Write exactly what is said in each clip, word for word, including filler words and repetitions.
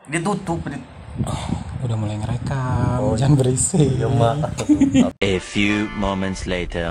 Ditutup. Oh, udah mulai ngerekam. Oh, Jangan berisik. ya maaf. A few moments later.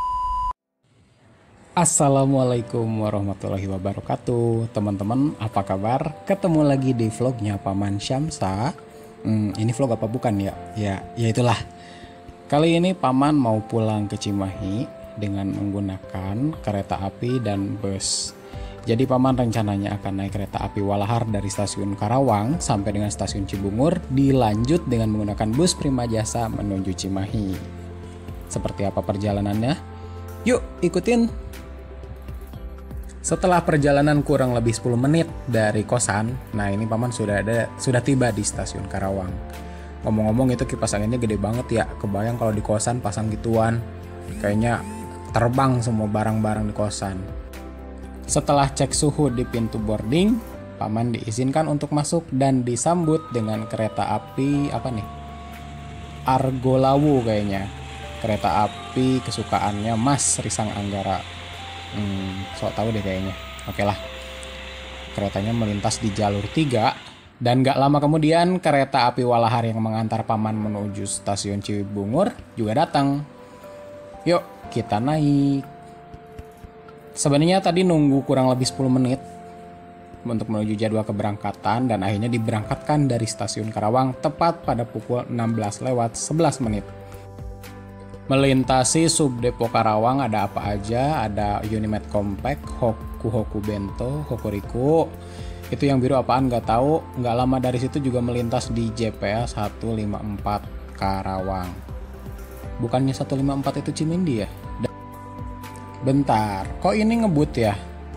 Assalamualaikum warahmatullahi wabarakatuh. Teman-teman, apa kabar? Ketemu lagi di vlognya Paman Syamsa. Hmm, ini vlog apa bukan ya? Ya, ya itulah. Kali ini Paman mau pulang ke Cimahi dengan menggunakan kereta api dan bus. Jadi Paman rencananya akan naik kereta api Walahar dari stasiun Karawang sampai dengan stasiun Cibungur, dilanjut dengan menggunakan bus Prima Jasa menuju Cimahi. Seperti apa perjalanannya? Yuk ikutin! Setelah perjalanan kurang lebih sepuluh menit dari kosan, nah ini Paman sudah ada sudah tiba di stasiun Karawang. Ngomong-ngomong itu kipas anginnya gede banget ya, kebayang kalau di kosan pasang gituan, kayaknya terbang semua barang-barang di kosan. Setelah cek suhu di pintu boarding, Paman diizinkan untuk masuk dan disambut dengan kereta api apa nih? Argo Lawu kayaknya. Kereta api kesukaannya Mas Risang Anggara. Hmm, sok tahu deh kayaknya. Oke lah. Keretanya melintas di jalur tiga dan gak lama kemudian kereta api Walahar yang mengantar Paman menuju stasiun Cibungur juga datang. Yuk, kita naik. Sebenarnya tadi nunggu kurang lebih sepuluh menit untuk menuju jadwal keberangkatan dan akhirnya diberangkatkan dari stasiun Karawang tepat pada pukul enam belas lewat sebelas menit. Melintasi subdepo Karawang ada apa aja? Ada Unimed Compact, Hoku Hoku Bento, Hokuriku. Itu yang biru apaan nggak tahu. Nggak lama dari situ juga melintas di J P L seratus lima puluh empat Karawang. Bukannya seratus lima puluh empat itu Cimindi ya? Bentar, kok ini ngebut ya?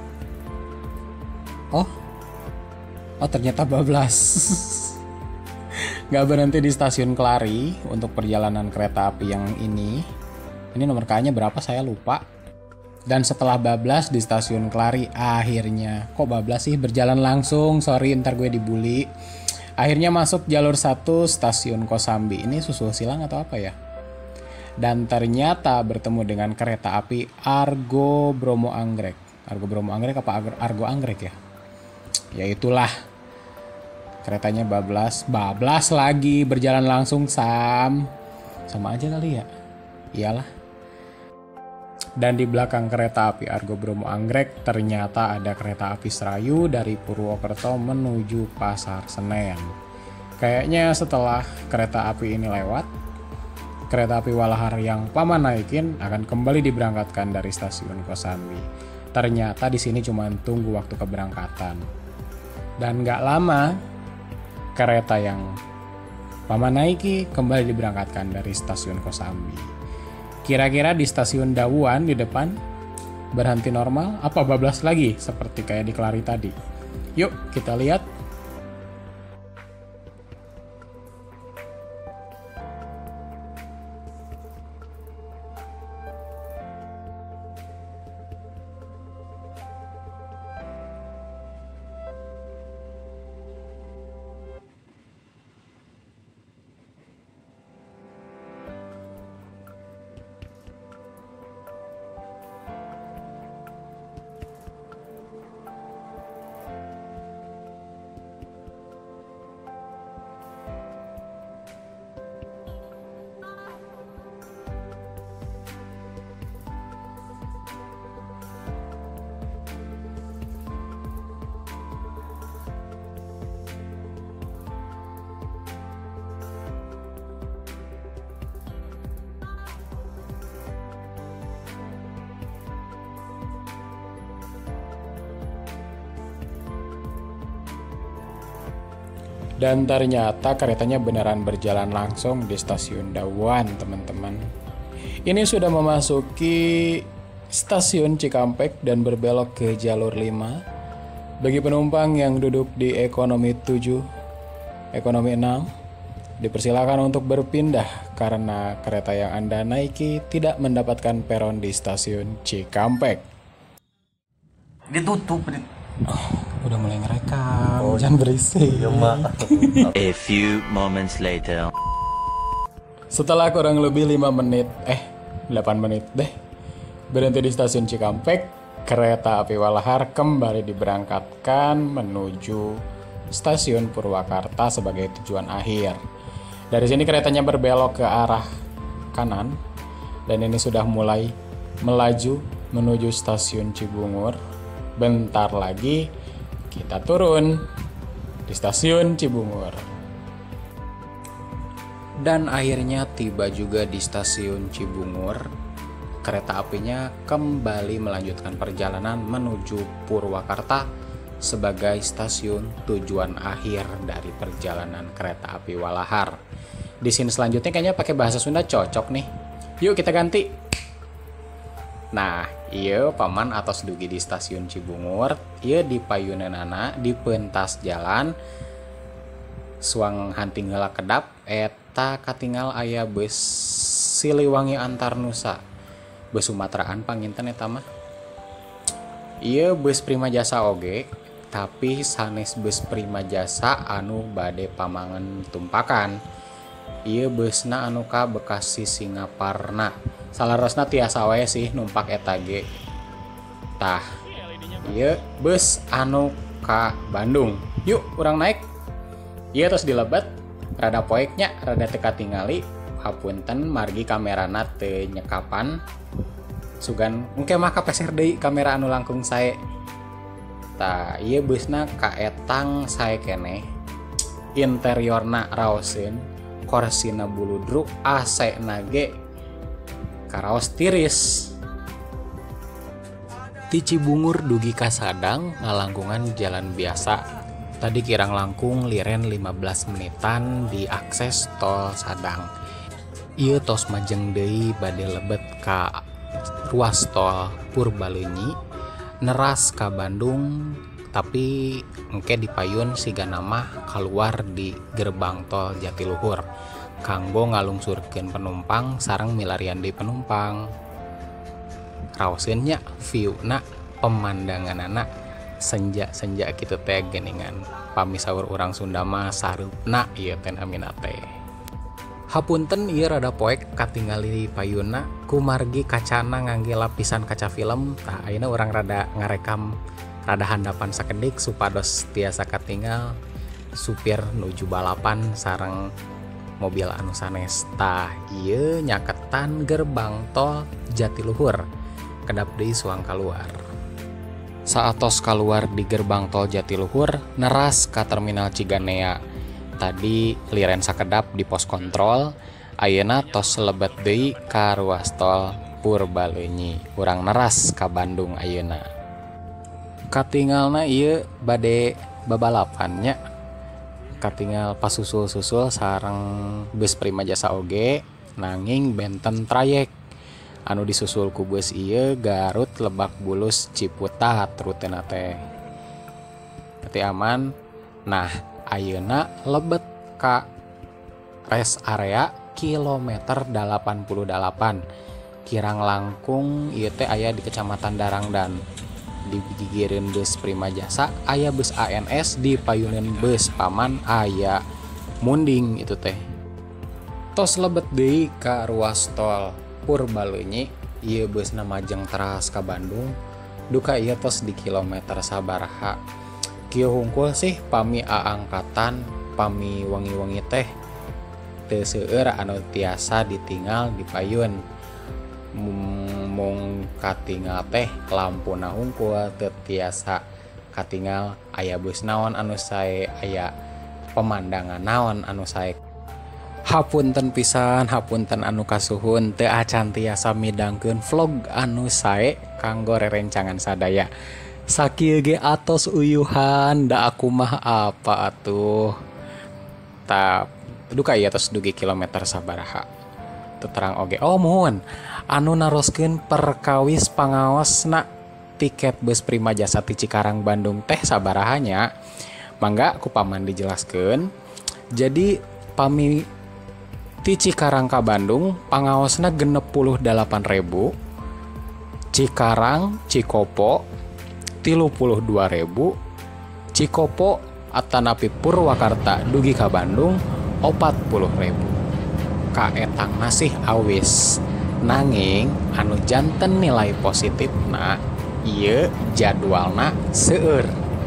Oh, oh ternyata bablas. Gak berhenti di stasiun Kelari untuk perjalanan kereta api yang ini. Ini nomor K-nya berapa saya lupa. Dan setelah bablas di stasiun Kelari, akhirnya kok bablas sih berjalan langsung. Sorry, ntar gue dibully. Akhirnya masuk jalur satu stasiun Kosambi. Ini susul silang atau apa ya? Dan ternyata bertemu dengan kereta api Argo Bromo Anggrek. Argo Bromo Anggrek apa Argo Anggrek ya? Ya itulah. Keretanya bablas, bablas lagi berjalan langsung Sam. Sama aja kali ya? Iyalah. Dan di belakang kereta api Argo Bromo Anggrek ternyata ada kereta api Serayu dari Purwokerto menuju Pasar Senen. Kayaknya setelah kereta api ini lewat, kereta api Walahar yang Paman naikin akan kembali diberangkatkan dari stasiun Kosambi. Ternyata di sini cuma tunggu waktu keberangkatan. Dan nggak lama, kereta yang Paman naiki kembali diberangkatkan dari stasiun Kosambi. Kira-kira di stasiun Dawuan di depan berhenti normal apa bablas lagi seperti kayak di Kelari tadi? Yuk kita lihat. Dan ternyata keretanya beneran berjalan langsung di stasiun Dawuan, teman-teman. Ini sudah memasuki stasiun Cikampek dan berbelok ke jalur lima. Bagi penumpang yang duduk di ekonomi tujuh, ekonomi enam, dipersilakan untuk berpindah karena kereta yang Anda naiki tidak mendapatkan peron di stasiun Cikampek. Ditutup. Oh, udah mulai ngerekam. Oh, Jangan berisik. ya maaf. A few moments later. Setelah kurang lebih lima menit, eh delapan menit deh, berhenti di stasiun Cikampek, kereta api Walahar kembali diberangkatkan menuju stasiun Purwakarta sebagai tujuan akhir. Dari sini keretanya berbelok ke arah kanan dan ini sudah mulai melaju menuju stasiun Cibungur. Bentar lagi kita turun di stasiun Cibungur. Dan akhirnya tiba juga di stasiun Cibungur. Kereta apinya kembali melanjutkan perjalanan menuju Purwakarta sebagai stasiun tujuan akhir dari perjalanan kereta api Walahar. Di sini selanjutnya kayaknya pakai bahasa Sunda cocok nih. Yuk kita ganti. Nah, iya paman atos dugi di stasiun Cibungur, iya di payunanana di pentas jalan suang hanting heula kedap eta katinggal aya bus Siliwangi Antar Nusa. Bus Sumateraan panginten eta mah. Ieu bus Prima Jasa oge, tapi sanes bus Prima Jasa anu bade pamangan tumpakan. Ieu busna anu ka Bekasi Singaparna. Salarosna tiasa wae sih numpak eta ge. Tah, ieu bus anu ka Bandung. Yuk urang naik. Ieu tos dilebet rada poeknya, rada teu katingali. Hapunten margi kamerana teu nyekapan. Sugan engke mah kapeser deui kamera anu langkung sae. Tah, ieu busna kaetang sae keneh. Interiorna raoseun, korsina buludruk, A C-na ge karaos tiris. Ti Cibungur dugi ka Sadang ngalangkungan jalan biasa. Tadi kirang langkung liren lima belas menitan di akses tol Sadang. Ieu tos majeng deui bade lebet ka ruas tol Purbalunyi neras ka Bandung, tapi engke dipayun siga nama keluar di gerbang tol Jatiluhur kanggo ngalungsurkeun penumpang sareng milarian deui penumpang. Raoseun nya view-na pemandanganana senja-senja kitu teh geuningan pami saur urang Sunda mah sareupna ieu teh namina teh. Hapunten ieu rada poek katingali payuna ku margi kacana ngangge lapisan kaca film. Tah ayeuna urang rada ngarekam rada handapan sakedik supados tiasa katingal supir nuju balapan sareng mobil anu sanes. Tah ieu nyaketan gerbang tol Jatiluhur kedap deui suang kaluar. Saatos kaluar di gerbang tol Jatiluhur neras ka terminal Ciganea. Tadi liren sakedap di pos kontrol, ayeuna tos lebet deui ka ruas tol Purbalunyi. Urang neras ka Bandung ayeuna. Katingalna ieu bade babalapan nya. Katingal pasusul-susul sareng bus Prima Jasa oge, nanging benten trayek. Anu disusul ku bus ieu Garut Lebak Bulus Ciputat rutena teh. Teu aman. Nah, ayeuna lebet ka rest area kilometer delapan puluh delapan. Kirang langkung ieu teh aya di Kecamatan Darangdan. Di gigireun bus Prima Jasa aya bus A N S, di payuneun bus paman aya munding itu teh. Tos lebet deui ka ruas tol Purbalunyi, ieu busna majeng teras ka Bandung. Duka ieu tos di kilometer sabaraha. Kieu hungkul sih pami aangkatan pami wangi-wangi teh teu seueur anu tiasa ditinggal di payun. Mung katingal teh lampuna hungkul teu tiasa katingal aya bus naon anu sae, aya pemandangan naon anu sae. Hapunten pisan, hapunten anu kasuhun teu acan tiasa midangkeun vlog anu sae kanggo rerencangan sadaya. Sakieu ge atos uyuhan da aku mah apa atuh. Ta duka ieu atos dugi kilometer sabaraha. Teu terang oge. Oh muhun, anu naroskeun perkawis pangaosna tiket bus Prima Jasa ti Cikarang Bandung teh sabarahanya. Mangga ku paman dijelaskeun. Jadi pami ti Cikarang ka Bandung pangaosna genep puluh delapan ribu. Cikarang Cikopo tilu puluh dua ribu, Cikopo atanapi Purwakarta dugi ka Bandung opat puluh ribu. Kaetang masih awis, nanging anu janten nilai positifna ieu jadwalna seueur.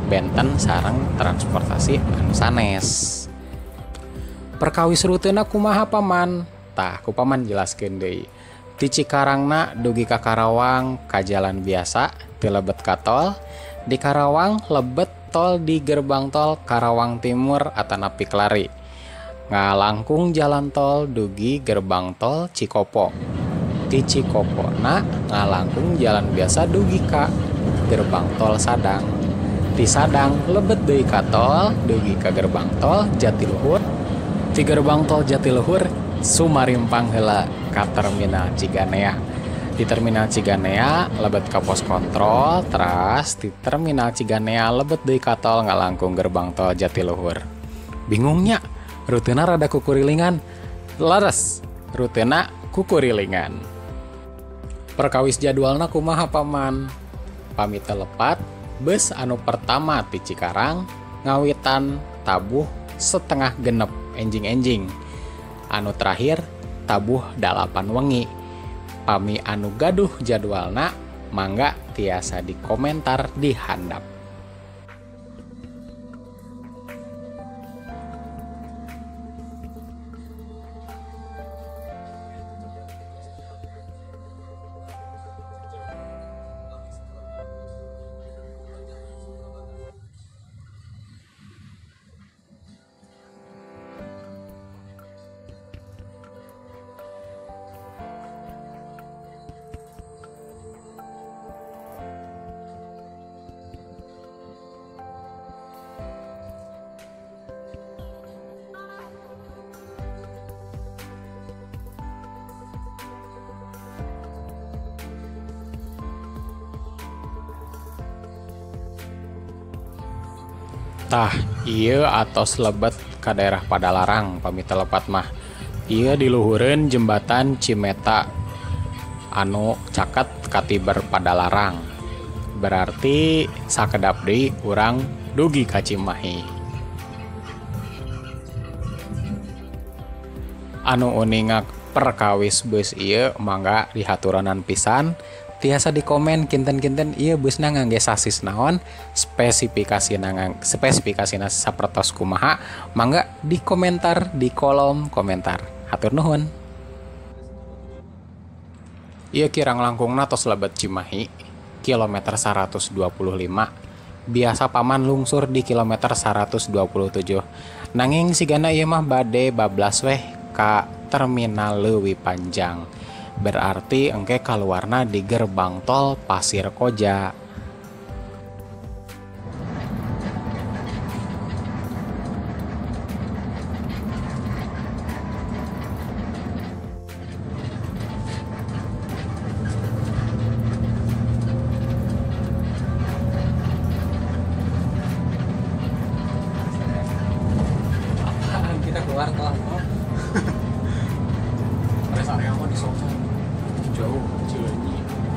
benten sareng transportasi anu sanes. Perkawis rutena kumaha paman? Tah ku paman jelaskeun deui. Ti Cikarangna dugi ka Karawang ka jalan biasa teu lebet ka tol. Di Karawang lebet tol di gerbang tol Karawang Timur atanapi Kelari. Ngalangkung jalan tol dugi gerbang tol Cikopo. Di Cikopona ngalangkung jalan biasa dugi ka gerbang tol Sadang. Di Sadang lebet deui ka tol dugi ka gerbang tol Jatiluhur. Di gerbang tol Jatiluhur sumarimpang heula ka terminal Ciganea. Di terminal Ciganea lebet ka pos kontrol, teras di terminal Ciganea lebet deui ka tol ngalangkung gerbang tol Jatiluhur. Bingungnya, rutena rada kukurilingan. Leres, rutena kukurilingan. Perkawis jadwalna kumaha paman? Pami telepat, bus anu pertama ti Cikarang ngawitan tabuh setengah genep enjing-enjing. Anu terakhir tabuh dalapan wengi. Pami anu gaduh jadwalna mangga tiasa di komentar di handap. Tah, ieu atos lebet ka daerah Padalarang pami telepat mah. Ieu diluhureun jembatan Cimeta anu caket ka Tiber Padalarang. Berarti sakedap deui urang dugi ka Cimahi. Anu uninga perkawis bus ieu mangga dihaturanan pisan. Tiasa di komen kinten-kinten iya busna ngangge sasis naon, spesifikasi nangang spesifikasina sapertos kumaha, mangga di komentar di kolom komentar. Hatur nuhun. Ieu kirang langkungna tos lebet Cimahi, kilometer seratus dua puluh lima. Biasa paman lungsur di kilometer seratus dua puluh tujuh. Nanging sigana ieu mah bade bablas weh ka terminal Leuwi Panjang. Berarti engke kaluarna di gerbang tol Pasir Koja. Apaan kita keluar tol? Res area mau di sofa. Jauh Cileunyi.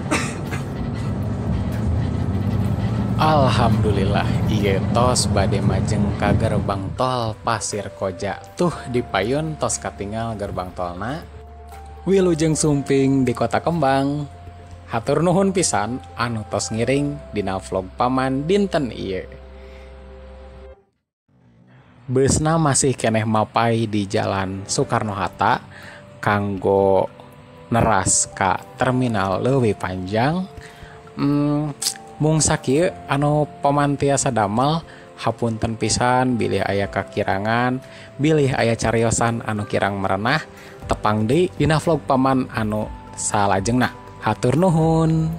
Alhamdulillah ieu tos bade majeng ka gerbang tol Pasir Koja. Tuh di payun tos katinggal gerbang tolna. Wilujeng sumping di Kota Kembang. Hatur nuhun pisan anu tos ngiring dina vlog paman dinten ieu. Busna masih keneh mapai di Jalan Soekarno-Hatta kanggo neras ka terminal Leuwi Panjang. hmm, mung sakieu anu paman tiasa damel, hapunten pisan bilih aya kakirangan, bilih aya cariosan anu kirang merenah, tepang deui dina vlog paman anu salajengna. Hatur nuhun.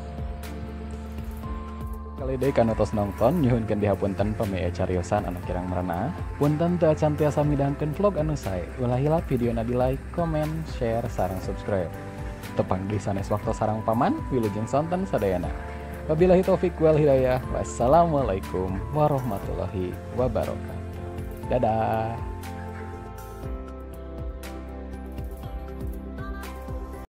Kali deui kana tos nongton nyuhunkeun dihapunten pami aya cariosan anu kirang merenah. Punten teu acan tiasa midangkeun vlog anu sae. Ulah hilap videona di like, comment, share sareng subscribe. Tepang di sanes waktu sarang paman wilujeng sonten sadayana. Wabillahi taufik wal hidayah. Wassalamualaikum warahmatullahi wabarakatuh. Dadah.